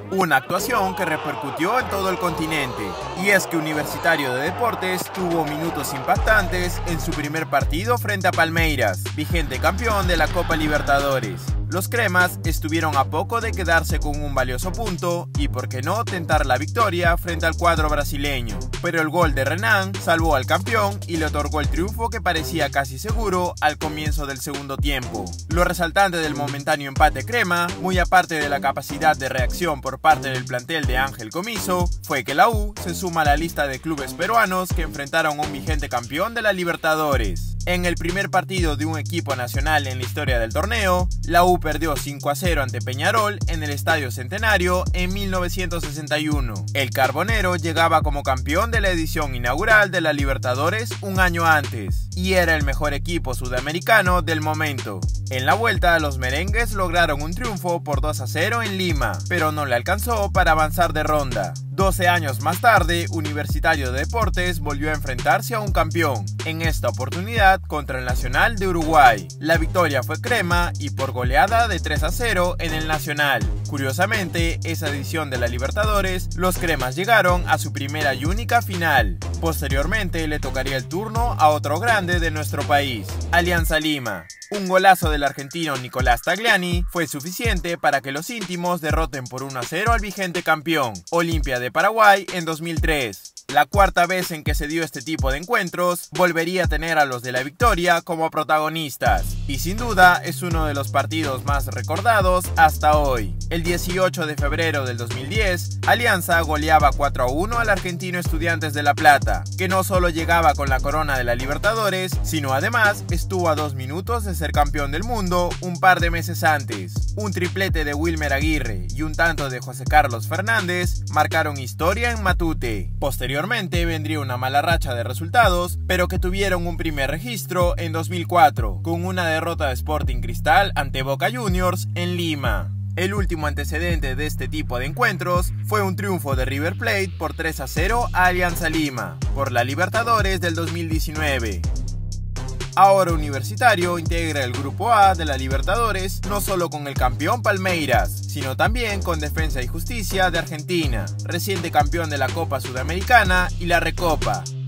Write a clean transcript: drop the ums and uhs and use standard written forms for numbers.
Una actuación que repercutió en todo el continente, y es que Universitario de Deportes tuvo minutos impactantes en su primer partido frente a Palmeiras, vigente campeón de la Copa Libertadores. Los cremas estuvieron a poco de quedarse con un valioso punto y, por qué no, tentar la victoria frente al cuadro brasileño. Pero el gol de Renan salvó al campeón y le otorgó el triunfo que parecía casi seguro al comienzo del segundo tiempo. Lo resaltante del momentáneo empate crema, muy aparte de la capacidad de reacción por parte del plantel de Ángel Comiso, fue que la U se suma a la lista de clubes peruanos que enfrentaron a un vigente campeón de la Libertadores. En el primer partido de un equipo nacional en la historia del torneo, la U perdió 5-0 ante Peñarol en el Estadio Centenario en 1961. El Carbonero llegaba como campeón de la edición inaugural de la Libertadores un año antes, y era el mejor equipo sudamericano del momento. En la vuelta, los merengues lograron un triunfo por 2-0 en Lima, pero no le alcanzó para avanzar de ronda. 12 años más tarde, Universitario de Deportes volvió a enfrentarse a un campeón, en esta oportunidad contra el Nacional de Uruguay. La victoria fue crema y por goleada de 3-0 en el Nacional. Curiosamente, esa edición de la Libertadores, los cremas llegaron a su primera y única final. Posteriormente le tocaría el turno a otro grande de nuestro país, Alianza Lima. Un golazo del argentino Nicolás Tagliani fue suficiente para que los íntimos derroten por 1-0 al vigente campeón, Olimpia de Paraguay, en 2003. La cuarta vez en que se dio este tipo de encuentros, volvería a tener a los de la victoria como protagonistas, y sin duda es uno de los partidos más recordados hasta hoy. El 18 de febrero del 2010, Alianza goleaba 4-1 al argentino Estudiantes de La Plata, que no solo llegaba con la corona de la Libertadores, sino además estuvo a 2 minutos de ser campeón del mundo un par de meses antes. Un triplete de Wilmer Aguirre y un tanto de José Carlos Fernández marcaron historia en Matute. Posteriormente vendría una mala racha de resultados, pero que tuvieron un primer registro en 2004, con una derrota de Sporting Cristal ante Boca Juniors en Lima. El último antecedente de este tipo de encuentros fue un triunfo de River Plate por 3-0 a Alianza Lima, por la Libertadores del 2019. Ahora Universitario integra el Grupo A de la Libertadores no solo con el campeón Palmeiras, sino también con Defensa y Justicia de Argentina, reciente campeón de la Copa Sudamericana y la Recopa.